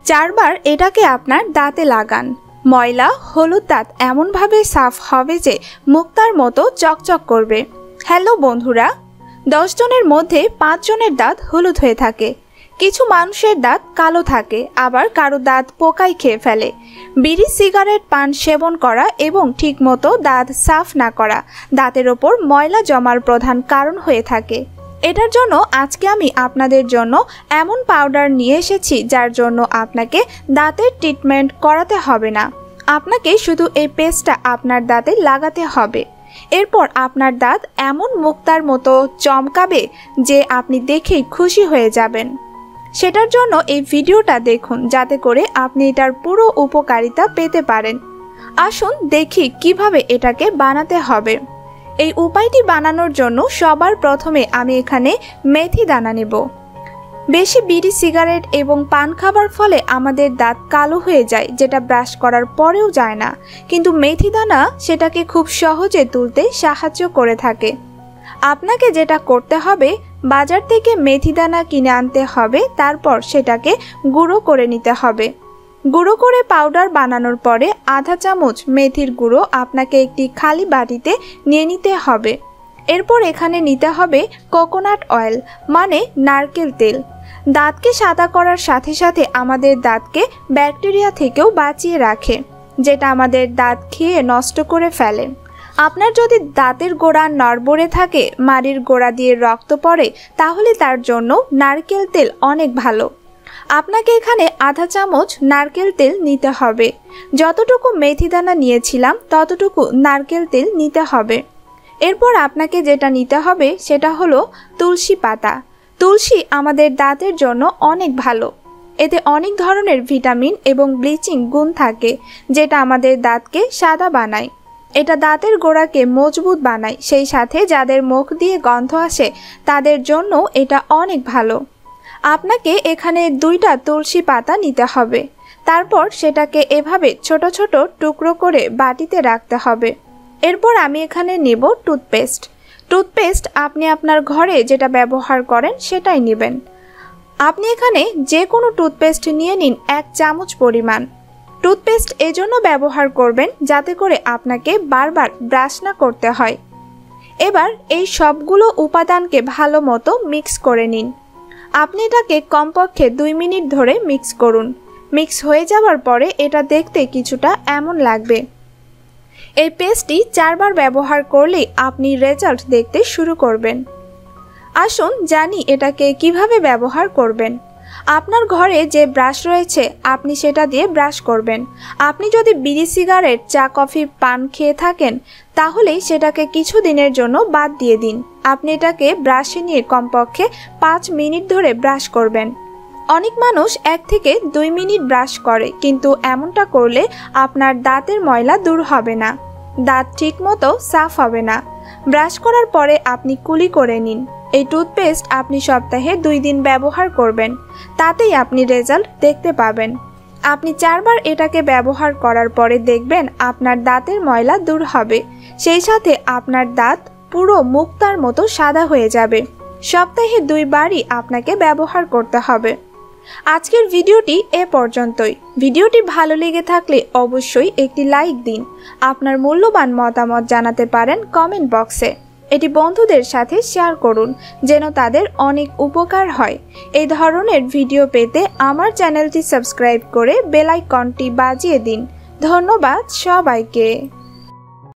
চারবার এটাকে আপনার দাঁতে লাগান। ময়লা হলুদ দাঁত এমনভাবে সাফ হবে যে মুক্তার মতো চকচক করবে। হ্যালো বন্ধুরা, 10 জনের মধ্যে 5 জনের দাঁত হলুদ হয়ে থাকে। কিছু মানুষের দাঁত কালো থাকে, আবার কারো দাঁত পোকায় খেয়ে ফেলে। বিড়ি সিগারেট পান সেবন করা এবং ঠিকমতো দাঁত সাফ না করা দাঁতের ওপর ময়লা জমার প্রধান কারণ হয়ে থাকে। এটার জন্য আজকে আমি আপনাদের জন্য এমন পাউডার নিয়ে এসেছি যার জন্য আপনাকে দাঁতের ট্রিটমেন্ট করাতে হবে না। আপনাকে শুধু এই পেস্টটা আপনার দাঁতে লাগাতে হবে। এরপর আপনার দাঁত এমন মুক্তার মতো চমকাবে যে আপনি দেখেই খুশি হয়ে যাবেন। সেটার জন্য এই ভিডিওটা দেখুন, যাতে করে আপনি এটার পুরো উপকারিতা পেতে পারেন। আসুন দেখি কিভাবে এটাকে বানাতে হবে। এই উপায়টি বানানোর জন্য সবার প্রথমে আমি এখানে মেথি দানা নেব। বেশি বিড়ি সিগারেট এবং পান খাবার ফলে আমাদের দাঁত কালো হয়ে যায়, যেটা ব্রাশ করার পরেও যায় না। কিন্তু মেথি দানা সেটাকে খুব সহজে তুলতে সাহায্য করে থাকে। আপনাকে যেটা করতে হবে, বাজার থেকে মেথি দানা কিনে আনতে হবে, তারপর সেটাকে গুঁড়ো করে নিতে হবে। গুঁড়ো করে পাউডার বানানোর পরে আধা চামচ মেথির গুঁড়ো আপনাকে একটি খালি বাটিতে নিয়ে নিতে হবে। এরপর এখানে নিতে হবে কোকোনাট অয়েল, মানে নারকেল তেল। দাঁতকে সাদা করার সাথে সাথে আমাদের দাঁতকে ব্যাকটেরিয়া থেকেও বাঁচিয়ে রাখে, যেটা আমাদের দাঁত খেয়ে নষ্ট করে ফেলে। আপনার যদি দাঁতের গোড়া নড়বড়ে থাকে, মাড়ির গোড়া দিয়ে রক্ত পড়ে, তাহলে তার জন্য নারকেল তেল অনেক ভালো। আপনাকে এখানে আধা চামচ নারকেল তেল নিতে হবে। যতটুকু মেথি দানা নিয়েছিলাম ততটুকু নারকেল তেল নিতে হবে। এরপর আপনাকে যেটা নিতে হবে সেটা হলো তুলসী পাতা। তুলসী আমাদের দাঁতের জন্য অনেক ভালো। এতে অনেক ধরনের ভিটামিন এবং ব্লিচিং গুণ থাকে, যেটা আমাদের দাঁতকে সাদা বানায়। এটা দাঁতের গোড়াকে মজবুত বানায়, সেই সাথে যাদের মুখ দিয়ে গন্ধ আসে তাদের জন্য এটা অনেক ভালো। আপনাকে এখানে 2টা তুলসী পাতা নিতে হবে। তারপর সেটাকে এভাবে ছোট ছোট টুকরো করে বাটিতে রাখতে হবে। এরপর আমি এখানে নেব টুথপেস্ট। টুথপেস্ট আপনি আপনার ঘরে যেটা ব্যবহার করেন সেটাই নেবেন। আপনি এখানে যে কোনো টুথপেস্ট নিয়ে নিন 1 চামচ পরিমাণ। টুথপেস্ট এজন্য ব্যবহার করবেন যাতে করে আপনাকে বারবার ব্রাশ না করতে হয়। এবার এই সবগুলো উপাদানকে ভালো মতো মিক্স করে নিন। আপনি এটাকে কমপক্ষে 2 মিনিট ধরে মিক্স করুন। মিক্স হয়ে যাওয়ার পরে এটা দেখতে কিছুটা এমন লাগবে। এই পেস্টটি 4 বার ব্যবহার করলেই আপনি রেজাল্ট দেখতে শুরু করবেন। আসুন জানি এটাকে কিভাবে ব্যবহার করবেন। আপনার ঘরে যে ব্রাশ রয়েছে আপনি সেটা দিয়ে ব্রাশ করবেন। আপনি যদি বিড়ি সিগারেট চা কফি পান খেয়ে থাকেন তাহলেই সেটাকে কিছু দিনের জন্য বাদ দিয়ে দিন। আপনি এটাকে ব্রাশে নিয়ে কমপক্ষে 5 মিনিট ধরে ব্রাশ করবেন। অনেক মানুষ 1 থেকে 2 মিনিট ব্রাশ করে, কিন্তু এমনটা করলে আপনার দাঁতের ময়লা দূর হবে না, দাঁত ঠিকমতো সাফ হবে না। ব্রাশ করার পরে আপনি কুলি করে নিন। এই টুথপেস্ট আপনি সপ্তাহে 2 দিন ব্যবহার করবেন, তাতেই আপনি রেজাল্ট দেখতে পাবেন। আপনি 4 বার এটাকে ব্যবহার করার পরে দেখবেন আপনার দাঁতের ময়লা দূর হবে, সেই সাথে আপনার দাঁত পুরো মুক্তার মতো সাদা হয়ে যাবে। সপ্তাহে 2 বারই আপনাকে ব্যবহার করতে হবে। আজকের ভিডিওটি এ পর্যন্তই। ভিডিওটি ভালো লেগে থাকলে অবশ্যই একটি লাইক দিন। আপনার মূল্যবান মতামত জানাতে পারেন কমেন্ট বক্সে। এটি বন্ধুদের সাথে শেয়ার করুন যেন তাদের অনেক উপকার হয়। এই ধরনের ভিডিও পেতে আমার চ্যানেলটি সাবস্ক্রাইব করে বেল আইকনটি বাজিয়ে দিন। ধন্যবাদ সবাইকে।